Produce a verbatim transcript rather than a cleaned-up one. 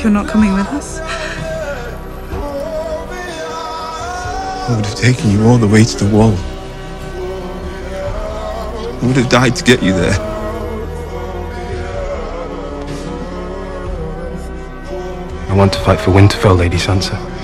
you're not coming with us? I would have taken you all the way to the wall. I would have died to get you there. I want to fight for Winterfell, Lady Sansa.